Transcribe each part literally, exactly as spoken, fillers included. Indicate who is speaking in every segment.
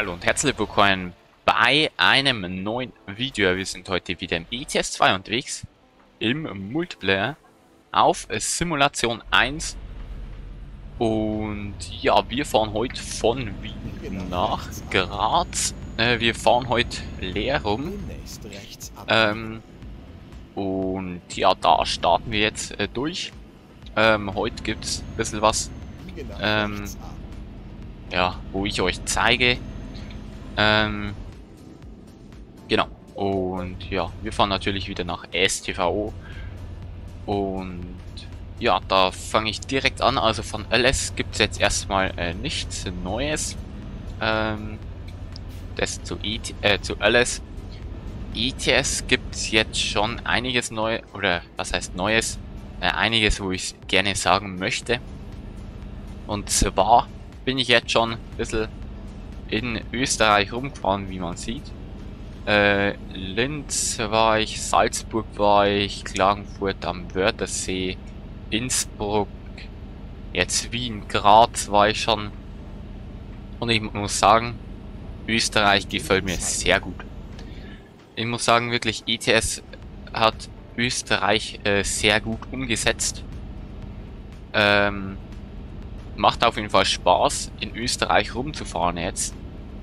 Speaker 1: Hallo und herzlich willkommen bei einem neuen Video. Wir sind heute wieder im E T S zwei unterwegs, im Multiplayer auf Simulation eins. Und ja, wir fahren heute von Wien nach Graz. Äh, wir fahren heute leer rum. Ähm, und ja, da starten wir jetzt äh, durch. Ähm, heute gibt es ein bisschen was, ähm, ja, wo ich euch zeige. Ähm, genau. Und ja, wir fahren natürlich wieder nach S T V O. Und ja, da fange ich direkt an. Also von L S gibt es jetzt erstmal äh, nichts Neues. Ähm, das zu, E T äh, zu L S. E T S gibt es jetzt schon einiges Neues, oder was heißt Neues? Äh, einiges, wo ich gerne sagen möchte. Und zwar bin ich jetzt schon ein bisschen in Österreich rumgefahren, wie man sieht. Äh, Linz war ich, Salzburg war ich, Klagenfurt am Wörthersee, Innsbruck, jetzt Wien, Graz war ich schon. Und ich muss sagen, Österreich gefällt mir sehr gut. Ich muss sagen, wirklich, E T S hat Österreich äh, sehr gut umgesetzt. Ähm, macht auf jeden Fall Spaß, in Österreich rumzufahren jetzt.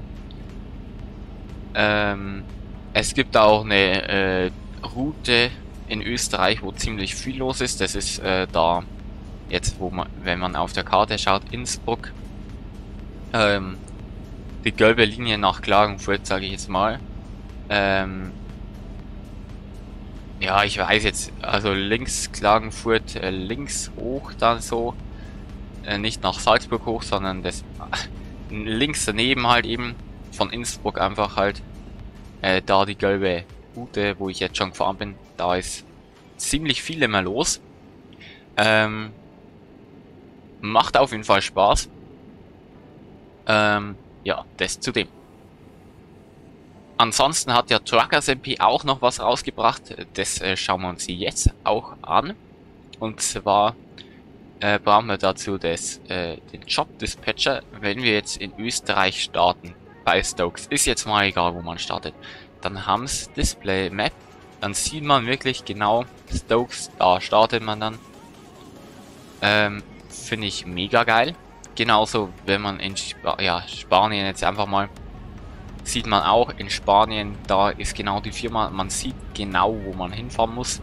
Speaker 1: Ähm, es gibt auch eine äh, Route in Österreich, wo ziemlich viel los ist. Das ist äh, da jetzt, wo man, wenn man auf der Karte schaut, Innsbruck. Ähm, die gelbe Linie nach Klagenfurt, sage ich jetzt mal. Ähm, ja, ich weiß jetzt, also links Klagenfurt, äh, links hoch dann so. Äh, nicht nach Salzburg hoch, sondern das äh, links daneben halt eben. Von Innsbruck einfach halt äh, da die gelbe Route, wo ich jetzt schon gefahren bin. Da ist ziemlich viel immer los. Ähm, macht auf jeden Fall Spaß. Ähm, ja, das zu dem. Ansonsten hat ja Truckers M P auch noch was rausgebracht. Das äh, schauen wir uns jetzt auch an. Und zwar äh, brauchen wir dazu das, äh, den Job Dispatcher, wenn wir jetzt in Österreich starten. Bei Stokes. Ist jetzt mal egal, wo man startet. Dann haben es Display Map. Dann sieht man wirklich genau Stokes. Da startet man dann. Ähm, finde ich mega geil. Genauso, wenn man in Sp ja, Spanien jetzt einfach mal sieht man auch in Spanien, da ist genau die Firma. Man sieht genau, wo man hinfahren muss.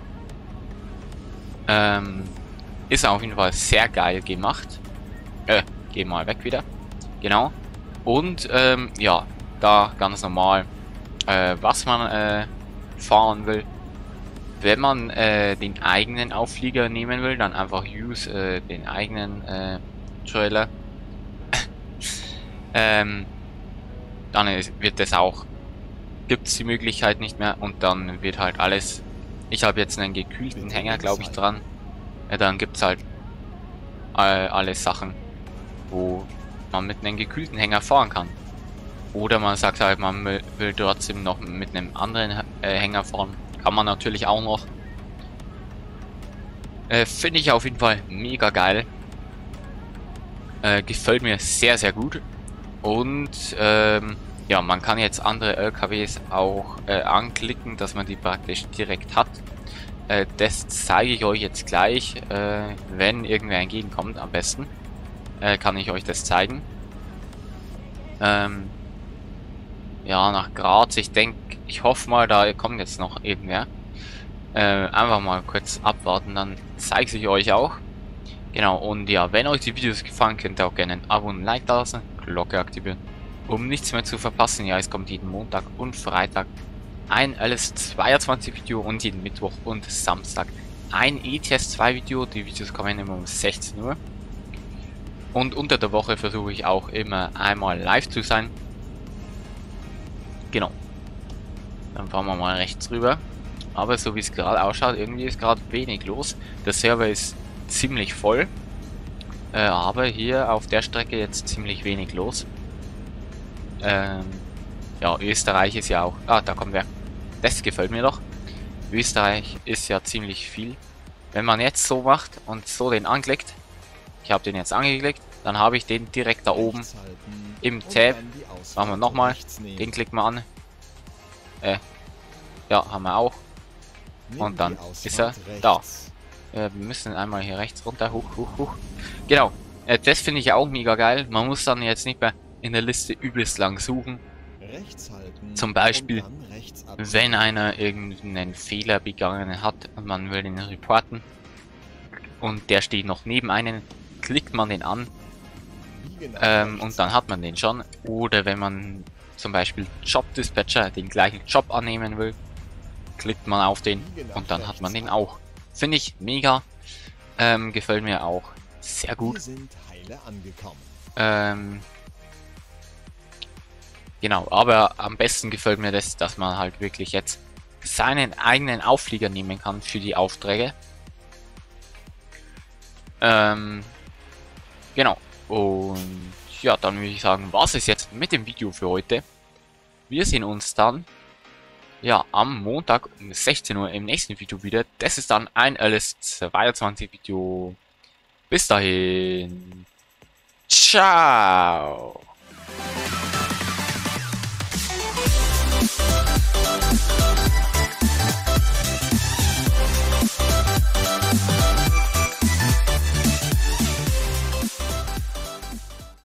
Speaker 1: Ähm, ist auf jeden Fall sehr geil gemacht. Äh, geh mal weg wieder. Genau. Und ähm, ja, da ganz normal, äh, was man äh, fahren will. Wenn man äh, den eigenen Auflieger nehmen will, dann einfach use äh, den eigenen äh, Trailer. ähm, dann ist, wird das auch, gibt es die Möglichkeit nicht mehr und dann wird halt alles. Ich habe jetzt einen gekühlten Hänger, glaube ich, dran. Ja, dann gibt es halt äh, alle Sachen, wo man mit einem gekühlten Hänger fahren kann. Oder man sagt halt, man will, will trotzdem noch mit einem anderen äh, Hänger fahren. Kann man natürlich auch noch. Äh, Finde ich auf jeden Fall mega geil. Äh, gefällt mir sehr, sehr gut. Und ähm, ja, man kann jetzt andere L K Ws auch äh, anklicken, dass man die praktisch direkt hat. Äh, das zeige ich euch jetzt gleich, äh, wenn irgendwer entgegenkommt, am besten. Äh, kann ich euch das zeigen. Ähm, ja, nach Graz. Ich denke, ich hoffe mal, da kommt jetzt noch irgendwer. Äh, einfach mal kurz abwarten, dann zeige ich euch auch. Genau, und ja, wenn euch die Videos gefallen, könnt ihr auch gerne ein Abo und ein Like da lassen, Glocke aktivieren, um nichts mehr zu verpassen. Ja, es kommt jeden Montag und Freitag ein L S zweiundzwanzig Video und jeden Mittwoch und Samstag ein E T S zwei Video. Die Videos kommen immer um sechzehn Uhr. Und unter der Woche versuche ich auch immer einmal live zu sein. Genau. Dann fahren wir mal rechts rüber. Aber so wie es gerade ausschaut, irgendwie ist gerade wenig los. Der Server ist ziemlich voll. Äh, aber hier auf der Strecke jetzt ziemlich wenig los. Ähm, ja, Österreich ist ja auch... Ah, da kommt wer. Das gefällt mir doch. Österreich ist ja ziemlich viel. Wenn man jetzt so macht und so den anklickt. Ich habe den jetzt angeklickt. Dann habe ich den direkt da oben im Tab. Machen wir nochmal. Den klicken wir an. Äh, ja, haben wir auch. Und dann ist er da. Äh, wir müssen einmal hier rechts runter. Huch, huch, huch. Genau. Äh, das finde ich auch mega geil. Man muss dann jetzt nicht mehr in der Liste übelst lang suchen. Zum Beispiel, wenn einer irgendeinen Fehler begangen hat und man will den reporten und der steht noch neben einen, klickt man den an ähm, und dann hat man den schon. Oder wenn man zum Beispiel Job-Dispatcher den gleichen Job annehmen will, klickt man auf den und dann hat man den auch. Finde ich mega. Ähm, gefällt mir auch sehr gut. Ähm, genau, aber am besten gefällt mir das, dass man halt wirklich jetzt seinen eigenen Auflieger nehmen kann für die Aufträge. Ähm, genau. Und ja, dann würde ich sagen, was ist jetzt mit dem Video für heute. Wir sehen uns dann ja am Montag um sechzehn Uhr im nächsten Video wieder. Das ist dann ein L S zweiundzwanzig Video. Bis dahin. Ciao.